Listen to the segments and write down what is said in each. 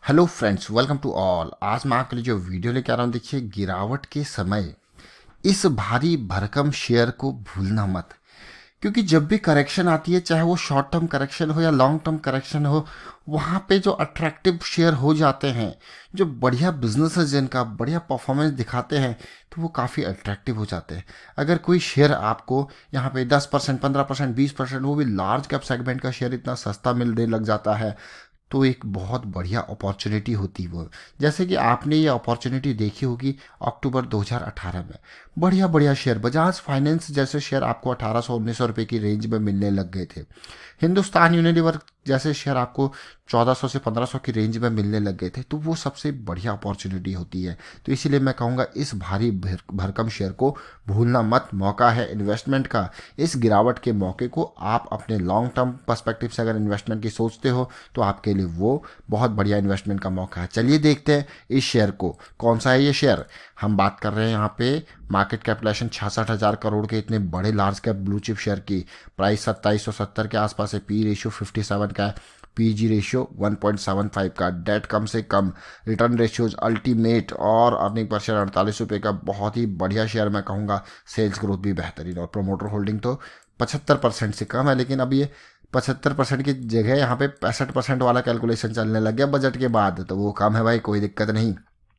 Hello friends, welcome to all. आज मैं आपके लिए जो वीडियो लेके आ रहा हूँ, देखिए, गिरावट के समय इस भारी भरकम शेयर को भूलना मत। क्योंकि जब भी करेक्शन आती है, चाहे वो शॉर्ट टर्म करेक्शन हो या लॉन्ग टर्म करेक्शन हो, वहाँ पे जो अट्रैक्टिव शेयर हो जाते हैं, जो बढ़िया बिजनेस है, जिनका बढ़िया परफॉर्मेंस दिखाते हैं, तो वो काफ़ी अट्रैक्टिव हो जाते हैं। अगर कोई शेयर आपको यहाँ पे 10%, 15%, 20%, वो भी लार्ज कैप सेगमेंट का शेयर इतना सस्ता मिलने लग जाता है, तो एक बहुत बढ़िया अपॉर्चुनिटी होती वो। जैसे कि आपने ये अपॉर्चुनिटी देखी होगी अक्टूबर 2018 में। बढ़िया बढ़िया शेयर, बजाज फाइनेंस जैसे शेयर आपको 1800-1900 रुपये की रेंज में मिलने लग गए थे। हिंदुस्तान यूनिलीवर जैसे शेयर आपको 1400 से 1500 की रेंज में मिलने लग गए थे। तो वो सबसे बढ़िया अपॉर्चुनिटी होती है। तो इसीलिए मैं कहूँगा, इस भारी भरकम शेयर को भूलना मत। मौका है इन्वेस्टमेंट का। इस गिरावट के मौके को आप अपने लॉन्ग टर्म पर्सपेक्टिव से अगर इन्वेस्टमेंट की सोचते हो, तो आपके लिए वो बहुत बढ़िया इन्वेस्टमेंट का मौका है। चलिए देखते हैं इस शेयर को। कौन सा है ये शेयर? हम बात कर रहे हैं यहाँ पे मार्केट कैपिटलाइजेशन 66,000 करोड़ के इतने बड़े large cap blue chip share की। प्राइस 2770 के आसपास है। पी रेशियो 57 का है। पीजी रेशियो 1.75 का। डेट कम से कम। Return ratios ultimate. और अर्निंग पर शेयर 48 रुपये का। बहुत ही बढ़िया शेयर मैं कहूँगा। सेल्स ग्रोथ भी बेहतरीन। और प्रोमोटर होल्डिंग तो 75% से कम है। लेकिन अब ये 75% की जगह यहाँ पे 65% वाला कैलकुलेशन चलने लग गया बजट के बाद। तो वो कम है भाई, कोई दिक्कत नहीं।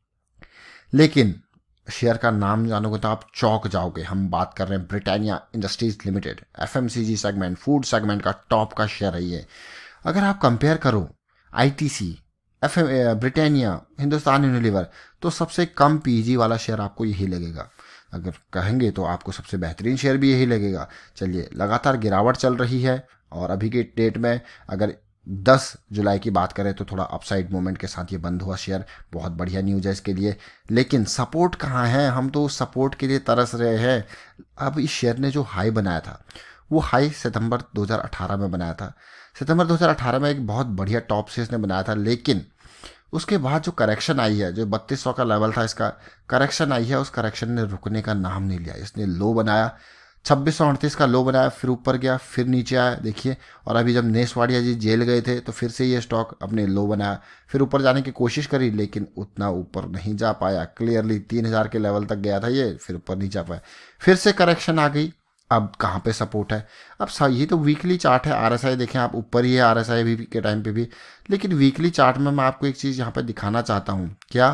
लेकिन शेयर का नाम जानोगे तो आप चौंक जाओगे। हम बात कर रहे हैं Britannia industries limited. FMCG segment, food segment का टॉप का शेयर है ये। अगर आप कंपेयर करो ITC, FM, Britannia, Hindustan Unilever, तो सबसे कम पीजी वाला शेयर आपको यही लगेगा। अगर कहेंगे तो आपको सबसे बेहतरीन शेयर भी यही लगेगा। चलिए, लगातार गिरावट चल रही है और अभी के डेट में अगर 10 जुलाई की बात करें तो थोड़ा अपसाइड मोमेंट के साथ ये बंद हुआ शेयर। बहुत बढ़िया न्यूज़ है इसके लिए। लेकिन सपोर्ट कहाँ है? हम तो उस सपोर्ट के लिए तरस रहे हैं। अब इस शेयर ने जो हाई बनाया था, वो हाई सितंबर 2018 में बनाया था। सितंबर 2018 में एक बहुत बढ़िया टॉप से इसने बनाया था। लेकिन उसके बाद जो करेक्शन आई है, जो 3200 का लेवल था इसका, करेक्शन आई है, उस करेक्शन ने रुकने का नाम नहीं लिया। इसने लो बनाया, 2638 का लो बनाया, फिर ऊपर गया, फिर नीचे आया, देखिए। और अभी जब नेस वाडिया जी जेल गए थे, तो फिर से ये स्टॉक अपने लो बनाया, फिर ऊपर जाने की कोशिश करी, लेकिन उतना ऊपर नहीं जा पाया। क्लियरली 3000 के लेवल तक गया था ये, फिर ऊपर नहीं जा पाया। फिर से करेक्शन आ गई। अब कहाँ पे सपोर्ट है? अब ये तो वीकली चार्ट है। आरएसआई देखें आप, ऊपर ही है आरएसआई भी के टाइम पे भी। लेकिन वीकली चार्ट में मैं आपको एक चीज़ यहाँ पे दिखाना चाहता हूँ। क्या?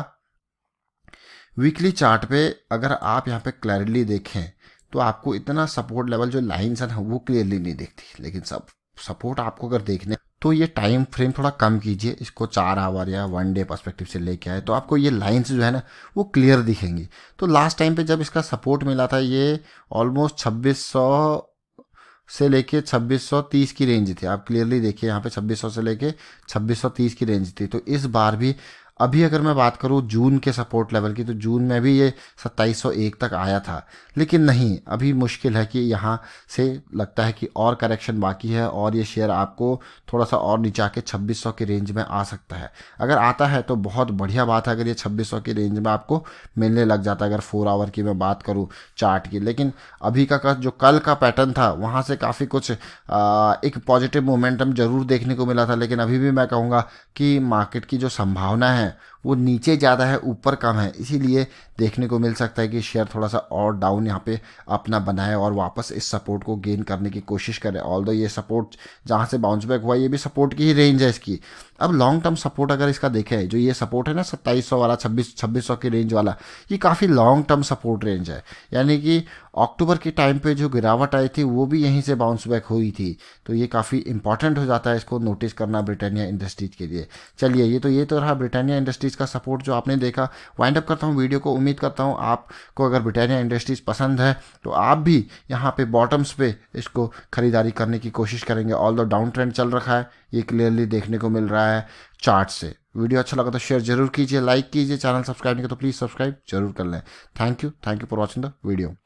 वीकली चार्ट पे अगर आप यहाँ पे क्लैरिटली देखें, तो आपको इतना सपोर्ट लेवल जो लाइन्स है ना, वो क्लियरली नहीं दिखती। लेकिन सब सपोर्ट आपको अगर देखने, तो ये टाइम फ्रेम थोड़ा कम कीजिए, इसको 4 आवर या 1 डे पर्सपेक्टिव से लेके आए, तो आपको ये लाइंस जो है ना, वो क्लियर दिखेंगी। तो लास्ट टाइम पे जब इसका सपोर्ट मिला था, ये ऑलमोस्ट 2600 से लेके 2630 की रेंज थी। आप क्लियरली देखिए यहाँ पे 2600 से लेके 2630 की रेंज थी। तो इस बार भी, अभी अगर मैं बात करूँ जून के सपोर्ट लेवल की, तो जून में भी ये 2701 तक आया था। लेकिन नहीं, अभी मुश्किल है कि यहाँ से लगता है कि और करेक्शन बाकी है और ये शेयर आपको थोड़ा सा और नीचे आके 2600 की रेंज में आ सकता है। अगर आता है तो बहुत बढ़िया बात है, अगर ये 2600 की रेंज में आपको मिलने लग जाता है, अगर 4 आवर की मैं बात करूँ चार्ट की। लेकिन अभी का जो कल का पैटर्न था, वहाँ से काफ़ी कुछ एक पॉजिटिव मोमेंटम जरूर देखने को मिला था। लेकिन अभी भी मैं कहूँगा कि मार्केट की जो संभावना है वो नीचे ज़्यादा है, ऊपर कम है। इसीलिए देखने को मिल सकता है कि शेयर थोड़ा सा और डाउन यहाँ पे अपना बनाए और वापस इस सपोर्ट को गेन करने की कोशिश करे। ऑल्दो ये सपोर्ट जहाँ से बाउंस बैक हुआ, ये भी सपोर्ट की ही रेंज है इसकी। अब लॉन्ग टर्म सपोर्ट अगर इसका देखें, जो ये सपोर्ट है ना 2700 वाला, 2600 की रेंज वाला, ये काफ़ी लॉन्ग टर्म सपोर्ट रेंज है। यानी कि अक्टूबर के टाइम पे जो गिरावट आई थी, वो भी यहीं से बाउंस बैक हुई थी। तो ये काफ़ी इंपॉर्टेंट हो जाता है इसको नोटिस करना ब्रिटानिया इंडस्ट्रीज के लिए। चलिए, ये तो रहा ब्रिटानिया इंडस्ट्रीज का सपोर्ट जो आपने देखा। वाइंड अप करता हूँ वीडियो को। उम्मीद करता हूँ आपको अगर ब्रिटानिया इंडस्ट्रीज पसंद है, तो आप भी यहाँ पे बॉटम्स पे इसको खरीदारी करने की कोशिश करेंगे। ऑल द डाउन ट्रेंड चल रखा है, ये क्लियरली देखने को मिल रहा है चार्ट से। वीडियो अच्छा लगा तो शेयर जरूर कीजिए, लाइक कीजिए। चैनल सब्सक्राइब नहीं किया तो प्लीज़ सब्सक्राइब जरूर कर लें। Thank you for watching the video.